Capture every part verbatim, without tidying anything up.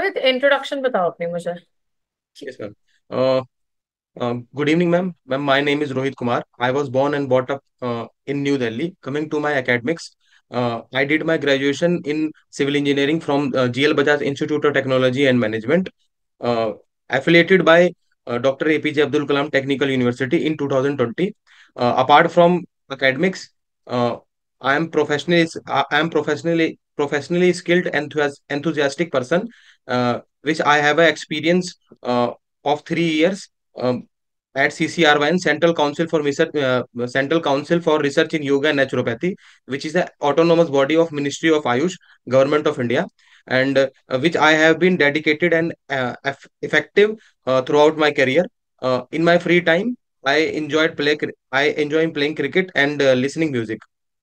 Rohit, introduction बताओ अपनी मुझे। Yes, ma'am. Uh, uh, Good evening, ma'am. Ma'am, my name is Rohit Kumar. I was born and brought up uh, in New Delhi. Coming to my academics, uh, I did my graduation in civil engineering from uh, G L Bajaj Institute of Technology and Management, uh, affiliated by uh, Doctor A P J Abdul Kalam Technical University in two thousand twenty. Uh, apart from academics, uh, I am professionally I am professionally professionally skilled enthusi- enthusiastic person, uh, which I have a experience uh, of three years um, at C C R Y N, Central Council for Research, uh, Central Council for Research in Yoga and Naturopathy, which is an autonomous body of Ministry of Ayush, Government of India, and uh, which I have been dedicated and uh, eff- effective uh, throughout my career. Uh, in my free time, I enjoyed play. cri- I enjoy playing cricket and uh, listening music.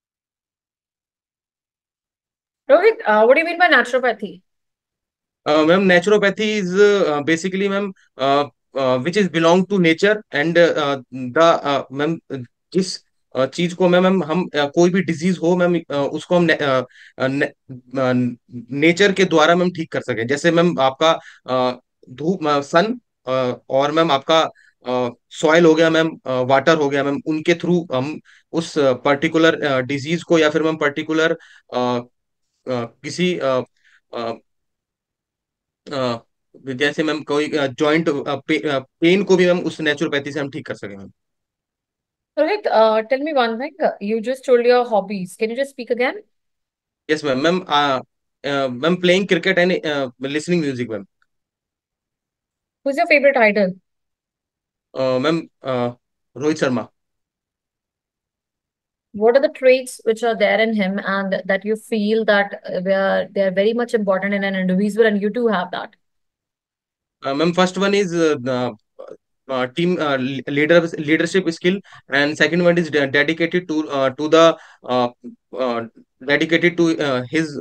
Rohit, what do you mean by naturopathy? Uh, ma'am, naturopathy is uh, basically, ma'am, uh, uh, which is belong to nature and uh, the uh, ma'am जिस uh, चीज को ma'am हम हम uh, कोई भी disease हो ma'am uh, उसको हम ने, uh, uh, ने, नेचर के द्वारा मैम ठीक कर सकें। जैसे मैम आपका uh, धूप सन और मैम आपका सॉइल हो गया मैम, वाटर हो गया मैम, उनके थ्रू हम उस पर्टिकुलर डिजीज को या फिर मैम पर्टिकुलर किसी uh, uh, अ, जैसे मैम कोई जॉइंट पेन को भी मैम उस नेचुरोपैथी से हम ठीक कर सके ma'am. Rohit, tell me one thing. You just told your hobbies, can you just speak again? Yes ma'am. Ma'am ma'am playing cricket and listening music ma'am. Who is your favourite idol? Ma'am Rohit Sharma. What are the traits which are there in him and that you feel that uh, they are they are very much important in an individual and you too have that? Ma'am first one is team leader leadership skill, and second one is dedicated to to the dedicated to his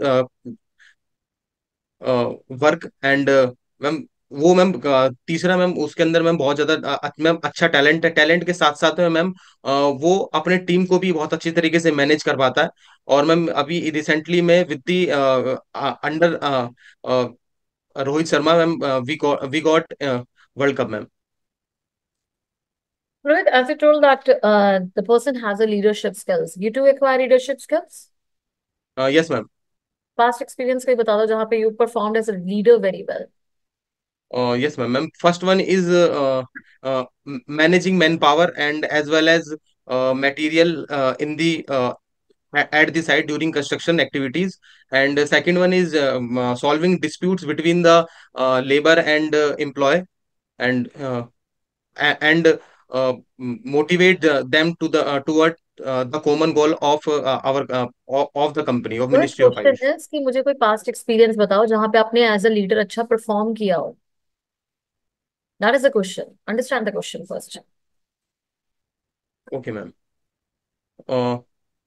work and ma'am वो ma'am अ, तीसरा ma'am उसके अंदर ma'am बहुत ज्यादा अ, ma'am अच्छा talent है। टैलेंट के साथ साथ में मैम अ, वो अपने टीम को भी बहुत अच्छी तरीके से मैनेज कर पाता है। और मैम अभी रिसेंटली में with the under Rohit Sharma ma'am we we got world cup ma'am. Rohit, as you told that uh, the person has a leadership skills, you too acquire leadership skills? Yes ma'am. Past experience कोई बता दो जहाँ पे you performed as a leader very well. Yes ma'am. Ma'am first one is managing man power and as well as material uh, in the uh, a- at the site during construction activities, and the second one is um, uh, solving disputes between the uh, labor and uh, employee, and uh, a- and uh, m- motivate uh, them to the uh, toward uh, the common goal of uh, our uh, of of the company of Rohit, Ministry of question Ayush. है कि मुझे कोई past experience बताओ जहाँ पे आपने as a leader अच्छा perform किया हो। That is the question, understand the question first. Okay ma'am. uh,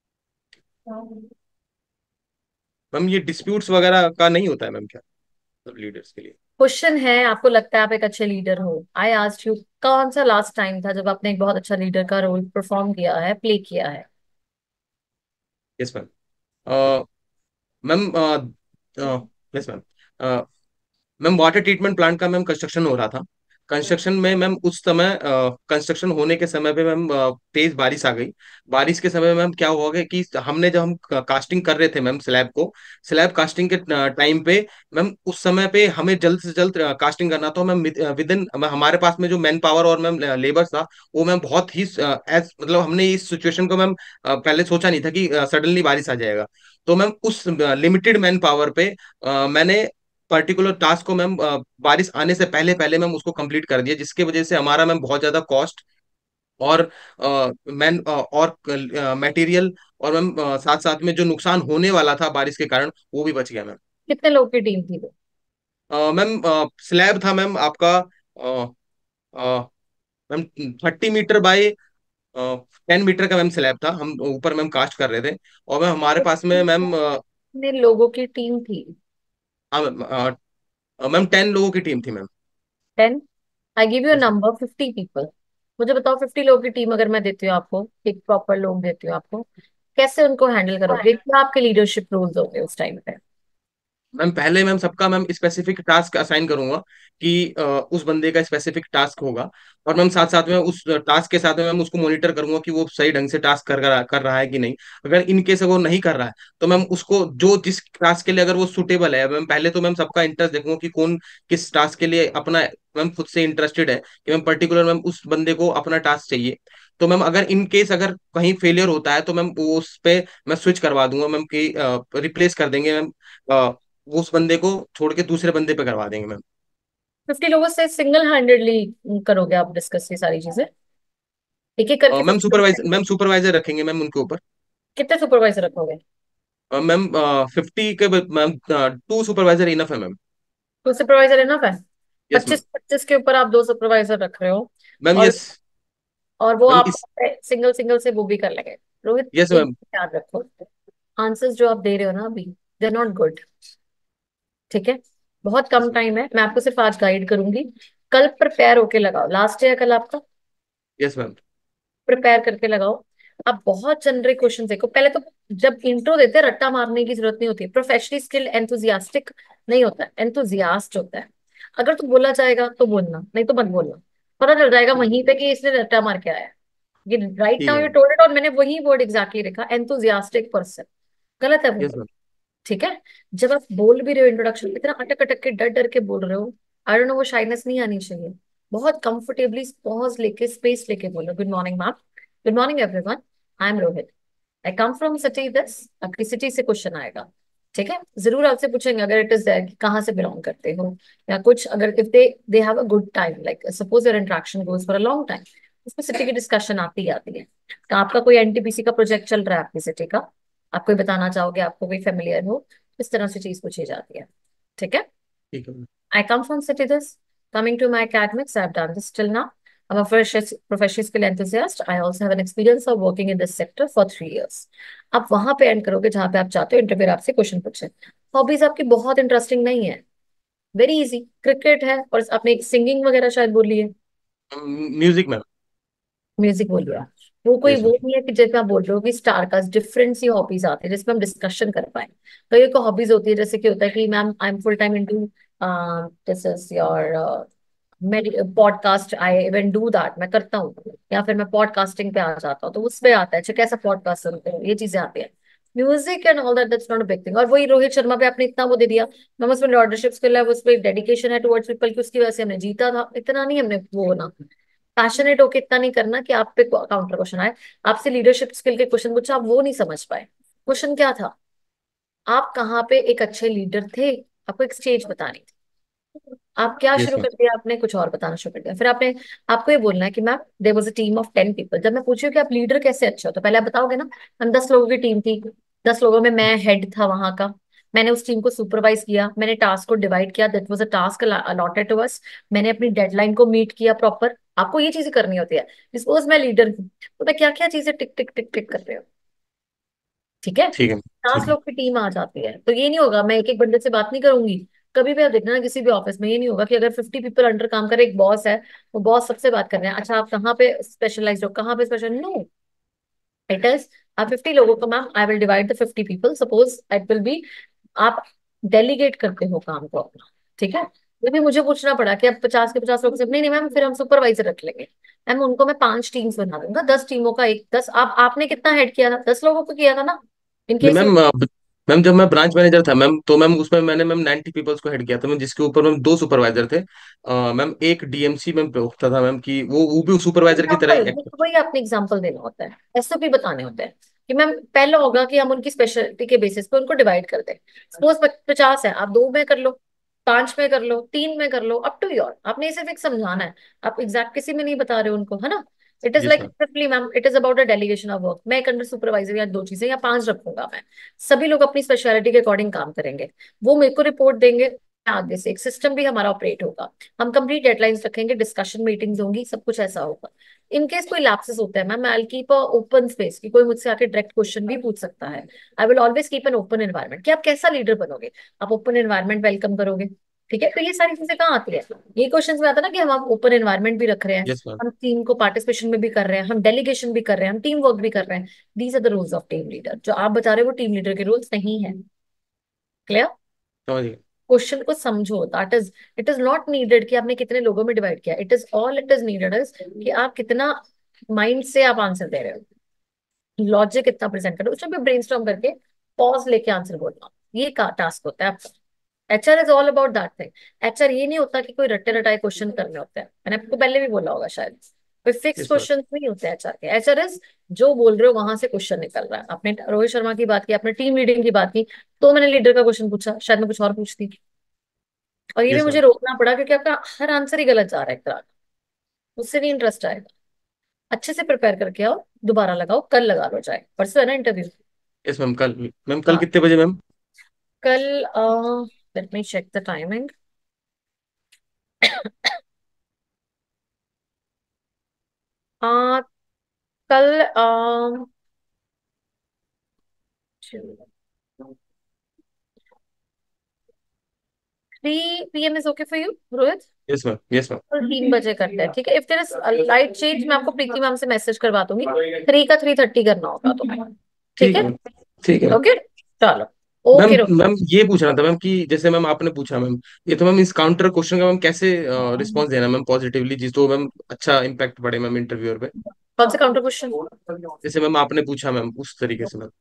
ma'am ये डिस्प्यूट्स वगैरह का नहीं होता है मैम क्या लीडर्स के लिए? क्वेश्चन है, आपको लगता है आप एक अच्छे लीडर हो? आई आस्क्ड यू, कौन सा लास्ट टाइम था जब आपने एक बहुत अच्छा लीडर का रोल परफॉर्म किया है, प्ले किया है? Yes ma'am. Ma'am yes ma'am. Ma'am water treatment plant का मैम कंस्ट्रक्शन हो रहा था। कंस्ट्रक्शन में मैम उस समय कंस्ट्रक्शन होने के समय पे मैम अ, तेज बारिश आ गई। बारिश के समय मैम क्या हुआ कि हमने जब हम कास्टिंग कर रहे थे मैम स्लैब को, स्लैब कास्टिंग के टाइम पे मैम उस समय पे हमें जल्द से जल्द कास्टिंग करना था मैम। विद इन हमारे पास में जो मैन पावर और मैम लेबर था वो मैम बहुत ही एज मतलब हमने इस सिचुएशन को मैम अ, पहले सोचा नहीं था कि सडनली बारिश आ जाएगा। तो मैम उस लिमिटेड मैन पावर पे अ, मैंने पर्टिकुलर टास्क को मैम अ, बारिश आने से पहले पहले मैम उसको कंप्लीट कर दिया, जिसके वजह से हमारा मैम बहुत ज्यादा कॉस्ट और मैन और मटेरियल और मैम साथ साथ में जो नुकसान होने वाला था बारिश के कारण वो भी बच गया मैम। कितने लोग की टीम थी वो? अ, मैम स्लैब था मैम आपका अ, अ, ma'am thirty metre by ten metre का मैम स्लैब था। हम ऊपर मैम कास्ट कर रहे थे और मैम हमारे पास में मैम अ, कितने लोगों की टीम थी? हाँ मैम अ, मैम टेन लोगों की टीम थी ma'am. Ten? I give you uh yes ma'am. Number, fifty people. मुझे बताओ, फिफ्टी लोगों की टीम अगर मैं देती हूँ आपको, एक प्रॉपर लोग देती हूँ आपको, कैसे उनको हैंडल करोगे? क्या आपके लीडरशिप रोल्स होंगे उस टाइम पे? मैम पहले मैम सबका मैम स्पेसिफिक टास्क असाइन करूंगा कि अ, उस बंदे का स्पेसिफिक टास्क होगा। और मैम साथ साथ में उस टास्क के साथ में मैम उसको मॉनिटर करूंगा कि वो सही ढंग से टास्क कर रहा कर रहा है कि नहीं। अगर इन केस वो नहीं कर रहा है तो मैम उसको जो जिस टास्क के लिए अगर वो सुटेबल है, मैम पहले तो मैम सबका इंटरेस्ट देखूंगा कि कौन किस टास्क के लिए अपना मैम खुद से इंटरेस्टेड है, कि मैम पर्टिकुलर मैम उस बंदे को अपना टास्क चाहिए। तो मैम अगर इन केस अगर कहीं फेलियर होता है तो मैम वो उस पे मैं स्विच करवा दूंगा मैम, कि रिप्लेस कर देंगे मैम, वो उस बंदे को छोड़ के दूसरे बंदे पे करवा देंगे मैम। फिफ्टी लोगों से सिंगल हैंडेडली करोगे आप डिस्कस ये सारी चीजें, एक एक करके ma'am fifty? Supervisor ma'am supervisor रखेंगे मैम उनके ऊपर। कितने सुपरवाइजर रखोगे? अ, मैम फिफ्टी के ब- मैम टू सुपरवाइजर इनफ है मैम। टू सुपरवाइजर इनफ है? Yes ma'am. पच्चीस पच्चीस के ऊपर आप दो सुपरवाइजर रख रहे हो? मैम और यस। और वो मैम आप इस सिंगल सिंगल से वो भी कर लेंगे। रोहित, यस एक मैम। याद रखो, आंसर्स जो आप दे रहे हो ना अभी, दे आर नॉट गुड। ठीक है, बहुत यस कम मैम। टाइम है, मैं आपको सिर्फ आज गाइड करूंगी। कल प्रिपेयर होके लगाओ, लास्ट है कल आपका, यस मैम। प्रिपेयर करके लगाओ। आप बहुत जेनरिक क्वेश्चन देखो पहले तो। जब इंट्रो देते हैं रट्टा मारने की जरूरत नहीं होती। प्रोफेशनली स्किल एंथुजियास्टिक नहीं होता है, एंथुजियास्ट होता है। अगर तो बोला जाएगा तो बोलना, नहीं तो मत बोलना। पता चल जाएगा ठीक है वहीं पे कि इसने रट्टा मार के आया है। ये राइट ठीक नाउ है यू मैम। टोल्ड इट, और मैंने वही वर्ड एग्जैक्टली लिखा, एंथुजियास्टिक पर्सन। गलत है वो यस word। मैम। ठीक है, जब आप बोल भी रहे हो इंट्रोडक्शन इतना अटक अटक के डर डर के बोल रहे हो, आई डोंट नो, वो शाइनेस नहीं आनी चाहिए। बहुत कंफर्टेबली पॉज लेके स्पेस लेके बोलो, good morning ma'am, good morning everyone, I am Rohit, I come from city this. आपकी सिटी से क्वेश्चन आएगा। ठीक है, जरूर आपसे पूछेंगे अगर इट इज देयर कि कहाँ से बिलोंग करते हो, या कुछ अगर if they they have a good time, like suppose your interaction goes for a long time, उसमें सिटी की डिस्कशन आती ही आती है। तो आपका कोई एनटीपीसी का प्रोजेक्ट चल रहा है आपकी सिटी का, आप कोई बताना चाहोगे, आपको कोई फेमिलियर हो, इस तरह से चीज पूछी जाती है। ठीक है, ठीक है ma'am. I come from city this. Coming to my academics, I've done this till now. I'm a fresh professional skill enthusiast. I also have an experience of working in this sector for three years. आप वहां पे and करोगे जहां पे आप चाहते हो interviewer आपसे क्वेश्चन पूछे। हॉबीज आपकी बहुत इंटरेस्टिंग नहीं है, वेरी इजी, क्रिकेट है, और आपने सिंगिंग वगैरह शायद बोली है। Music ma'am. म्यूजिक बोल रहा है, वो कोई यस वो मैम। नहीं है कि जैसे आप बोल रहे हो कि स्टार का डिफरेंट सी हॉबीज आती है जिसमें हम डिस्कशन कर पाए। कई को हॉबीज होती है जैसे कि होता है कि ma'am I am full time into this is your podcast, I even do that, मैं करता हूँ, या फिर मैं पॉडकास्टिंग पे आ जाता हूँ, तो उस पे आता है अच्छा कैसा पॉडकास्ट सुनते हो, ये चीजें आती है। Music and all that, that's not a big thing. और वही रोहित शर्मा पे आपने इतना वो दे दिया, मैम उसमें लीडरशिप स्किल है, उसमें डेडिकेशन है टुवर्ड्स पीपल की, उसकी वजह से हमने जीता था, इतना नहीं हमने वो ना, पैशनेट होके इतना नहीं करना कि आप पे काउंटर क्वेश्चन आए। आपसे लीडरशिप स्किल के क्वेश्चन पूछा, आप वो नहीं समझ पाए। क्वेश्चन क्या था, आप कहाँ पे एक अच्छे लीडर थे, आपको एक स्टेज बतानी थी, आप क्या यस शुरू मैम। कर दिया, आपने कुछ और बताना शुरू कर दिया। फिर आपने, आपको ये बोलना है कि ma'am there was a team of ten people. जब मैं पूछी कि आप लीडर कैसे अच्छे हो, तो पहले आप बताओगे ना, हम दस लोगों की टीम थी, दस लोगों में मैं हेड था वहां का, मैंने उस टीम को सुपरवाइज किया, मैंने टास्क को डिवाइड किया, that was a task allotted to us, मैंने अपनी डेडलाइन को मीट किया प्रॉपर। आपको ये चीजें करनी होती है। सपोज मैं लीडर हूँ, तो मैं क्या क्या चीजें टिक टिक टिक टिक कर रहे हो। ठीक है, ठीक है ठीक पांच है। लोग की टीम आ जाती है, तो ये नहीं होगा मैं एक एक बंदे से बात नहीं करूंगी। कभी भी आप देखना ना किसी भी ऑफिस में, ये नहीं होगा कि अगर फिफ्टी पीपल अंडर काम करे, एक बॉस है, वो बॉस सबसे बात कर रहे हैं, अच्छा आप कहाँ पे स्पेशलाइज हो, कहाँ पे स्पेशल, नो, इट इज आप फिफ्टी लोगों को, ma'am I will divide the fifty people, suppose it will be, आप डेलीगेट करते हो काम को अपना। ठीक है, ये भी मुझे पूछना पड़ा कि अब पचास के पचास लोग से, नहीं नहीं मैम फिर हम सुपरवाइजर रख लेंगे। मैम उनको मैं पांच टीम्स बना दूंगा, दस टीमों का एक दस, आप आपने कितना हेड किया था, दस लोगों को किया था ना, इन नहीं केस यू। मैम, अ, मैम जब मैं ब्रांच मैनेजर था मैम, तो मैम उसमें मैंने मैम नाइन्टी पीपल्स को हेड किया था मैम, जिसके ऊपर मैम दो सुपरवाइजर थे। अ, मैम एक डीएमसी मैम पे होता था मैम, कि वो वो भी सुपरवाइजर की तरह ही एग्जाम्पल, एक्ट। वही आपने एग्जाम्पल देना होता है, ऐसे भी बताने होते हैं कि मैम पहला होगा कि हम उनकी स्पेशलिटी के बेसिस पे उनको डिवाइड कर दें। सपोज पचास है, आप दो में कर लो, पांच में कर लो, तीन में कर लो, अप टू योर, आपने इसे फिक्स समझाना है। आप एग्जैक्ट किसी में नहीं बता रहे हो उनको, है ना। It is yes like ma'am. Simply ma'am, it is about a delegation of work. मैं एक अंडर सुपरवाइजर या दो चीजें या पांच रखूंगा मैं, सभी लोग अपनी स्पेशलिटी के अकॉर्डिंग काम करेंगे, वो मेरे को रिपोर्ट देंगे, आगे से एक सिस्टम भी हमारा ऑपरेट होगा, हम कंप्लीट डेडलाइंस रखेंगे, डिस्कशन मीटिंग्स होंगी, सब कुछ ऐसा होगा। इनकेस कोई लैप्सेस होता है ma'am, I will keep a open space कि कोई मुझसे आके डायरेक्ट क्वेश्चन भी पूछ सकता है। I will always keep an open environment कि आप कैसा लीडर बनोगे, आप ओपन एनवायरनमेंट वेलकम करोगे। ठीक है, तो ये सारी चीजें कहाँ आती है, ये क्वेश्चन में आता है ना कि हम आप ओपन एनवायरनमेंट भी रख रहे हैं, यस मैम। हम टीम को पार्टिसिपेशन में भी कर रहे हैं, हम डेलीगेशन भी कर रहे हैं, हम टीम वर्क भी कर रहे हैं। These are the rules of team leader, जो आप बता रहे हो वो टीम लीडर के रूल्स नहीं है। क्लियर? समझ गया। क्वेश्चन को समझो, that is, it is not needed कि आपने कितने लोगों में डिवाइड किया, it is all it is needed is कि आप कितना माइंड से आप आंसर दे रहे हो, लॉजिक कितना प्रेजेंट कर रहे हो, उसमें भी ब्रेनस्टॉर्म करके पॉज लेके आंसर बोलना, ये का टास्क होता है आपका। HR is all about that thing. HR ये नहीं होता कि कोई रट्टे रटाए क्वेश्चन करने होते हैं, मैंने आपको पहले भी बोला होगा शायद, कोई फिक्स यस मैम। क्वेश्चन नहीं होते एचआर के। एचआर इज जो बोल रहे हो वहां से क्वेश्चन निकल रहा है। आपने रोहित शर्मा की बात की, आपने टीम लीडिंग की बात की, तो मैंने लीडर का क्वेश्चन पूछा, शायद मैं कुछ और पूछती। और ये भी यस मुझे मैम। रोकना पड़ा क्योंकि आपका हर आंसर ही गलत जा रहा है एक तरह का, उससे नहीं इंटरेस्ट आएगा। अच्छे से प्रिपेयर करके आओ, दोबारा लगाओ, कल लगा लो, चाहे परसों है ना इंटरव्यू। यस मैम, कल। मैम कल हाँ कितने बजे मैम? कल, let me check the timing. आ, कल three P M is okay for you Rohit? Yes ma'am. Yes ma'am. कल तीन बजे करते हैं, ठीक है। If there is light change मैं आपको प्रीति मैम से मैसेज करवा दूंगी, थ्री का थ्री थर्टी करना होगा तो, ठीक ठीक है है। मैम। ठीक है। ओके, चलो, मैम ओके रोहित। मैम ये पूछना था मैम कि जैसे मैम आपने पूछा मैम, ये तो मैम इस काउंटर क्वेश्चन का मैम कैसे रिस्पॉन्स देना है मैम पॉजिटिवली, जिस तो मैम अच्छा इम्पैक्ट पड़े मैम इंटरव्यूअर पे। कौन सा काउंटर क्वेश्चन? जैसे मैम आपने पूछा मैम उस तरीके से ma'am.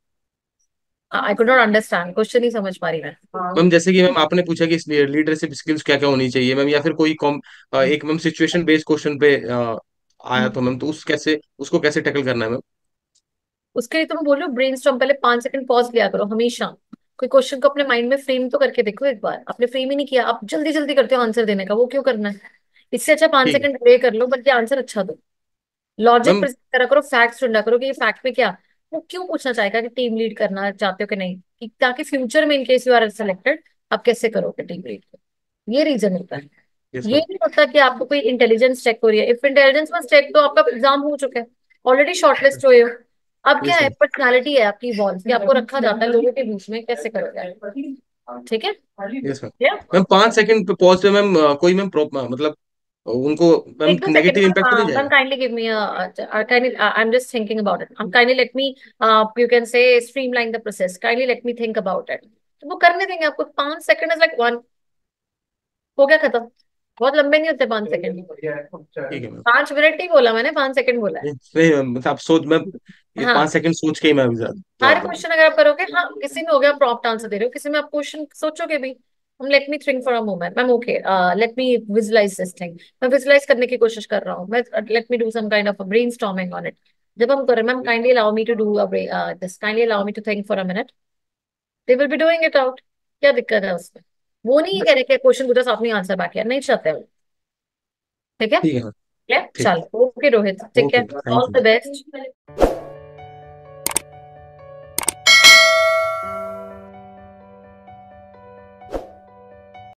I could not understand question, नहीं समझ पा रही मैं। मैम जैसे कि मैम आपने पूछा कि लीडरशिप स्किल्स क्या क्या होनी चाहिए मैम, या फिर कोई कॉम अ, एक मैम सिचुएशन बेस्ड क्वेश्चन पे अ, आया तो मैम, तो उस कैसे उसको कैसे टैकल करना है मैम? उसके लिए तो मैं बोल रही हूँ ब्रेनस्टॉर्म, पहले पांच सेकंड पॉज लिया करो हमेशा। कोई क्वेश्चन को अपने माइंड में फ्रेम तो करके देखो एक बार। आपने फ्रेम ही नहीं किया, आप जल्दी जल्दी करते हो आंसर देने का, वो क्यों करना है? इससे अच्छा पांच ठीक है सेकंड डिले कर लो, बल्कि आंसर अच्छा दो। Logic ma'am. प्रेजेंट करा करो, फैक्ट्स ढूंढा करो कि ये फैक्ट में क्या, वो क्यों पूछना चाहेगा कि टीम लीड करना चाहते हो कि नहीं, कि ताकि फ्यूचर में इनकेस यू आर सिलेक्टेड आप कैसे करोगे टीम लीड। ये रीजन होता है। यस ये मैम। नहीं होता कि आपको कोई इंटेलिजेंस चेक हो रही है। इफ इंटेलिजेंस मस्ट चेक, तो आपका एग्जाम हो चुका है, ऑलरेडी शॉर्टलिस्ट हुए हो। अब क्या यस है, मैम। पर्सनालिटी है आपकी इवॉल्व, कि आपको रखा जाता है लोगों के बीच में, कैसे करोगे, ठीक है। Yes ma'am. Yeah? मैम पाँच सेकंड पे पॉज पे मैम अ, कोई मैम प्रॉप मतलब अ, उनको मैम एक दो नेगेटिव सेकंड, इम्पैक्ट तो नहीं मैम जाएगा? Kindly give me kindly, I am just thinking about it, kindly let me, you can say streamline the process, kindly let me think about it. तो वो करने देंगे आपको। पांच सेकंड इज लाइक वन, हो गया खत्म। बहुत लंबे नहीं होते पांच सेकंड। ठीक है मैम। पांच मिनट ही बोला मैंने, पांच सेकंड बोला है। नहीं नहीं मैम, मतलब आप सोच मैं ये पाँच हाँ, सेकंड सोच के ही मैं अभी जवाब हर जवाब दूंगा। क्वेश्चन अगर आप करोगे, हाँ किसी में हो गया प्रॉम्प्ट आंसर दे रहे हो, किसी में आप क्वेश्चन सोचोगे भी। Hmm, let me think for a moment ma'am, okay, let me visualise this thing. मैं विजुलाइज करने की कोशिश कर रहा हूँ मैं, let me do some kind of brainstorming on it. जब हम करें ma'am, kindly allow me to do this, kindly allow me to think for a minute, they will be doing it out. क्या दिक्कत है उसमें? वो नहीं कह रहे कि क्वेश्चन पूछा आपने आंसर बैक किया, नहीं चाहते वो, ठीक है। ठीक है मैम। ठीक। चलो, ओके रोहित, ठीक ओके है, thank all you. The best.